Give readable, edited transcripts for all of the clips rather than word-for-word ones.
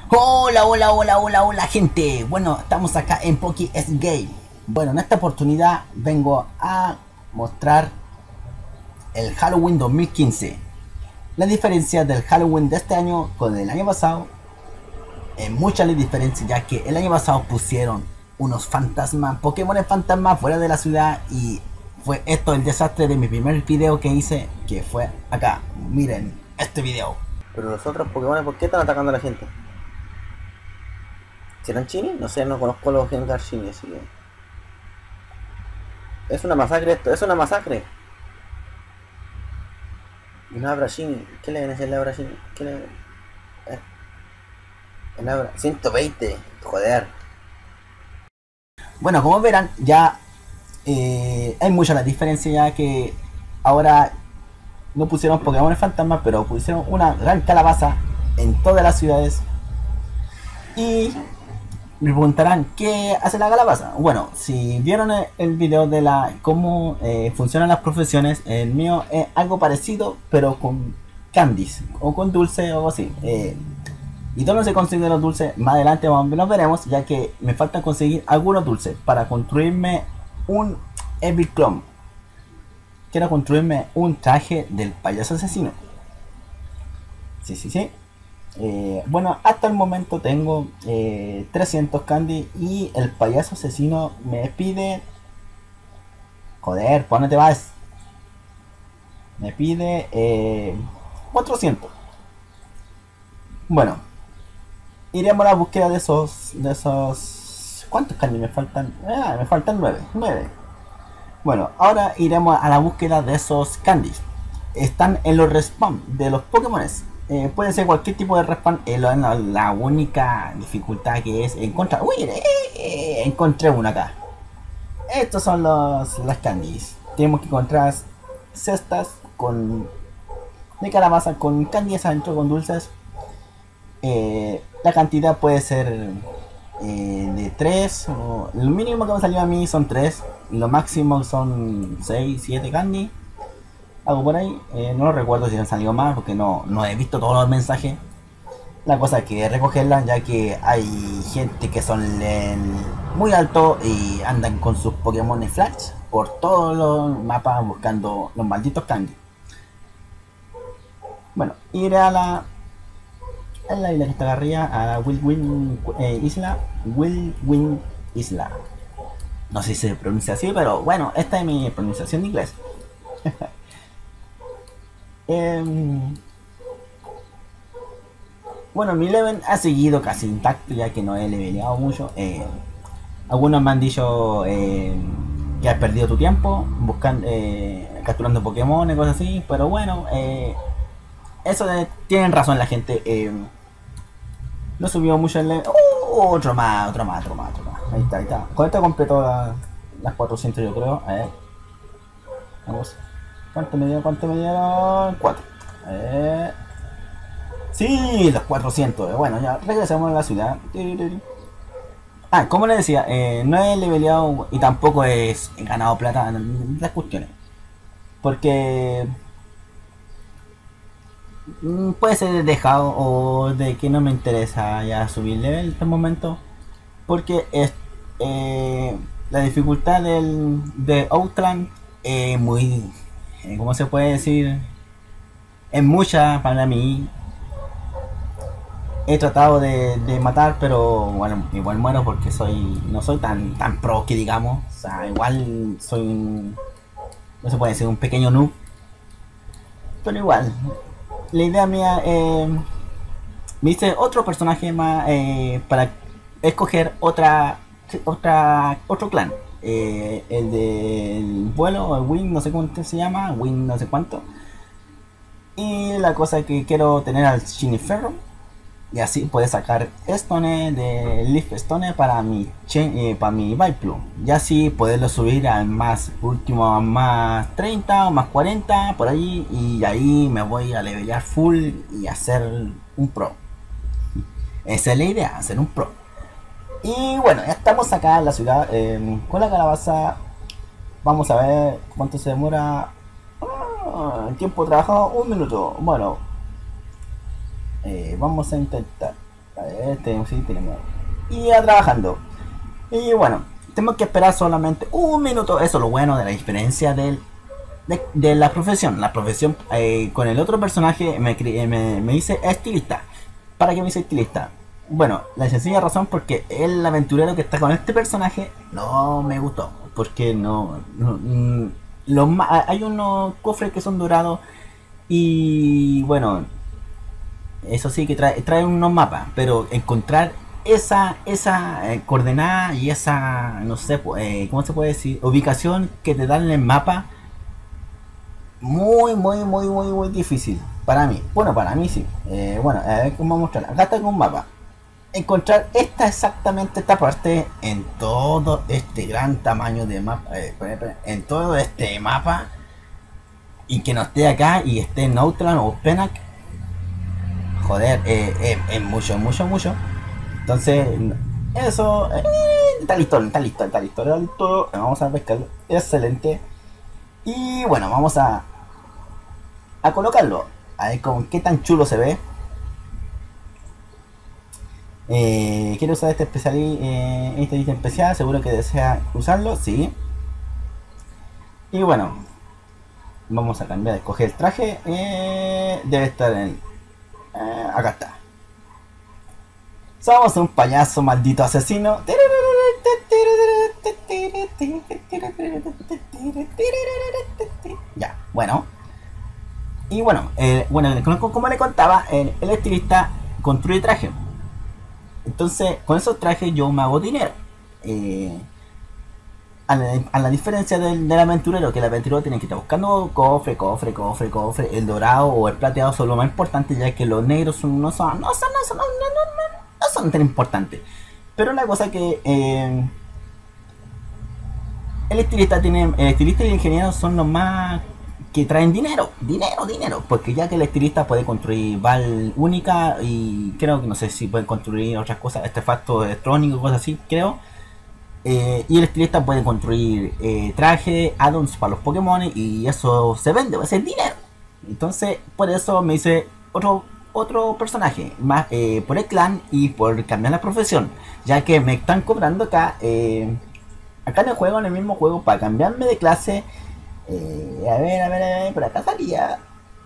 Hola, hola, hola, hola, hola gente. Bueno, estamos acá en Poki S Game. Bueno, en esta oportunidad vengo a mostrar el Halloween 2015. La diferencia del Halloween de este año con el año pasado, muchas las diferencias, ya que el año pasado pusieron unos fantasmas, Pokémon fantasmas fuera de la ciudad, y fue esto el desastre de mi primer video que hice, que fue acá. Miren este video. Pero los otros Pokémon, ¿por qué están atacando a la gente? ¿Serán Chini? No sé, no conozco los Gengar Chini, así que... Es una masacre esto, es una masacre. Una Abra Chini. ¿Qué le viene a hacer la Abra Chini? ¿Qué le... el Abra... 120. Joder. Bueno, como verán, ya hay mucha la diferencia, ya que ahora no pusieron Pokémon fantasma, pero pusieron una gran calabaza en todas las ciudades. Y me preguntarán, ¿qué hace la calabaza? Bueno, si vieron el video de la cómo funcionan las profesiones, el mío es algo parecido, pero con candies, o con dulce o algo así. ¿Y dónde se consiguen los dulces? Más adelante los veremos, ya que me falta conseguir algunos dulces para construirme un Evil Clone. Quiero construirme un traje del payaso asesino. Sí, sí, sí. Bueno, hasta el momento tengo 300 candy y el payaso asesino me pide... Joder, ¿por dónde te vas? Me pide 400. Bueno, iremos a la búsqueda de esos... ¿Cuántos candy me faltan? Me faltan 9. Bueno, ahora iremos a la búsqueda de esos candies. Están en los respawn de los Pokémon. Puede ser cualquier tipo de respawn. La única dificultad que es encontrar... Uy, encontré uno acá. Estos son las candies. Tenemos que encontrar cestas con de calabaza con candies adentro, con dulces. La cantidad puede ser de 3. El mínimo que me salió a mí son 3. Y lo máximo son 6, 7 candy. Algo por ahí. No recuerdo si han salido más porque no he visto todos los mensajes. La cosa es que recogerlas, ya que hay gente que son muy alto y andan con sus Pokémon Flash por todos los mapas buscando los malditos candy. Bueno, iré a la isla que está arriba, a la Will Isla. Will Win Isla. No sé si se pronuncia así, pero bueno, esta es mi pronunciación de inglés. Bueno, mi level ha seguido casi intacto, ya que no he leveleado mucho. Algunos me han dicho que has perdido tu tiempo buscando, capturando Pokémon y cosas así, pero bueno, eso tienen razón la gente. No subió mucho el level. Otro más. Ahí está, ahí está. Con esto completo las 400, yo creo. A ver, vamos. ¿Cuánto me dieron? 4. Sí, los 400. Bueno, ya regresamos a la ciudad. Como les decía, no he leveleado y tampoco he ganado plata en las cuestiones. Porque puede ser dejado o de que no me interesa ya subir level en este momento. Porque es, la dificultad de Outland es muy... ¿cómo se puede decir? Es mucha para mí. He tratado de matar, pero bueno, igual muero porque no soy tan pro que digamos. O sea, igual soy no se puede decir un pequeño noob. Pero igual, la idea mía, me hice otro personaje más para escoger otro clan. El del vuelo, el Wing, no sé cómo se llama, Wing no sé cuánto. Y la cosa es que quiero tener al Chiniferro. Y así puedes sacar Stone de Leaf Stone para para mi Vileplume. Y así poderlo subir al más último, más 30 o más 40 por allí. Y ahí me voy a levelear full y hacer un pro. Esa es la idea, hacer un pro. Y bueno, ya estamos acá en la ciudad con la calabaza. Vamos a ver cuánto se demora. El tiempo de trabajo, 1 minuto. Bueno, vamos a intentar. A ver, sí, tenemos. Y ya trabajando. Y bueno, tenemos que esperar solamente un minuto. Eso es lo bueno de la diferencia de la profesión. La profesión con el otro personaje me hice estilista. ¿Para qué me hice estilista? Bueno, la sencilla razón porque el aventurero que está con este personaje no me gustó. Porque hay unos cofres que son dorados y bueno, eso sí que trae unos mapas, pero encontrar esa coordenada y esa, no sé, ¿cómo se puede decir? Ubicación que te dan en el mapa, muy difícil para mí. Bueno, para mí sí. Bueno, a ver cómo mostrar. Acá tengo un mapa. Encontrar exactamente esta parte en todo este gran tamaño de mapa, en todo este mapa, y que no esté acá y esté en Outland o Penac, joder, es mucho. Entonces, eso, está listo. Vamos a pescarlo, excelente. Y bueno, vamos a colocarlo, a ver con qué tan chulo se ve. Quiero usar este ítem especial, seguro que desea usarlo, sí. Y bueno, vamos a cambiar, escoger el traje, debe estar en... acá está. Somos un payaso maldito asesino. Ya, bueno. Y bueno, como le contaba, el estilista construye traje. Entonces, con esos trajes yo me hago dinero. A la diferencia del aventurero, que el aventurero tiene que estar buscando cofre. El dorado o el plateado son lo más importante, ya que los negros no son tan importantes. Pero la cosa que el estilista y el ingeniero son los más que traen dinero, porque ya que el estilista puede construir bal única y creo que no sé si puede construir otras cosas, artefactos electrónicos, cosas así, creo. Y el estilista puede construir traje, addons para los Pokémon y eso se vende, ese es dinero. Entonces, por eso me hice otro personaje, más por el clan y por cambiar la profesión, ya que me están cobrando acá en el juego, en el mismo juego, para cambiarme de clase. A ver, por acá salía.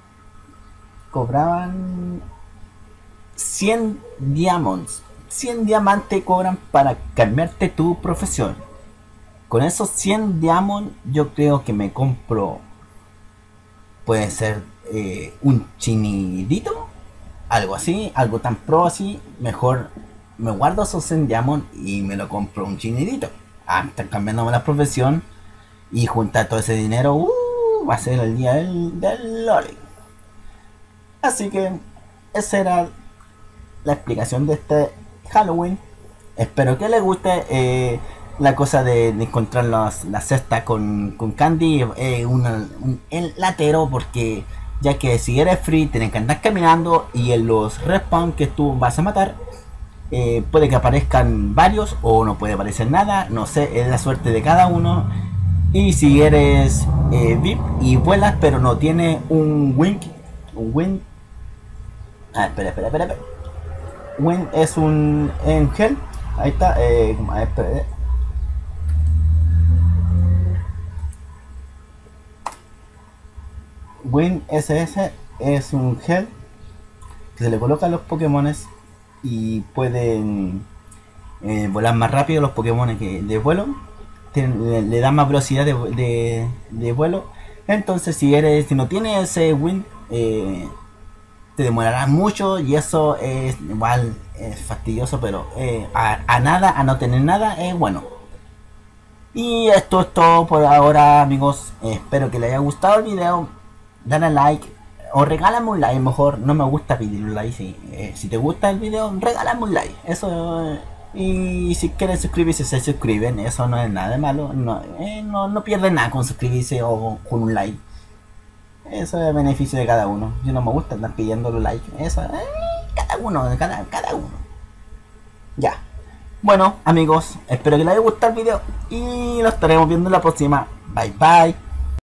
Cobraban 100 diamonds. 100 diamantes cobran para cambiarte tu profesión. Con esos 100 diamonds yo creo que me compro, puede ser un chinidito, algo así, algo tan pro así. Mejor me guardo esos 100 diamonds y me lo compro un chinidito. Están cambiándome la profesión y juntar todo ese dinero, va a ser el día del lore. Así que esa era la explicación de este Halloween. Espero que les guste. La cosa de encontrar la cesta con candy, un latero, porque ya que si eres free tienes que andar caminando y en los respawn que tú vas a matar puede que aparezcan varios o no puede aparecer nada, no sé, es la suerte de cada uno. Y si eres VIP y vuelas pero no tiene un wing, espera. Wing es un gel. Ahí está. Espera. Wing SS es un gel que se le coloca a los Pokémones y pueden volar más rápido los Pokémon que de vuelo. Le da más velocidad de vuelo. Entonces si no tienes ese win, te demorará mucho y eso es igual fastidioso, pero a no tener nada es bueno. Y esto es todo por ahora, amigos. Espero que les haya gustado el video. Dale like o regálame un like, mejor. No me gusta pedir un like. Si te gusta el video, regálame un like. Eso. Y si quieren suscribirse, se suscriben. Eso no es nada de malo. No pierden nada con suscribirse o con un like. Eso es beneficio de cada uno. Yo no me gusta estar pidiendo los likes. Eso cada uno. Ya. Bueno, amigos, espero que les haya gustado el video y lo estaremos viendo en la próxima. Bye bye.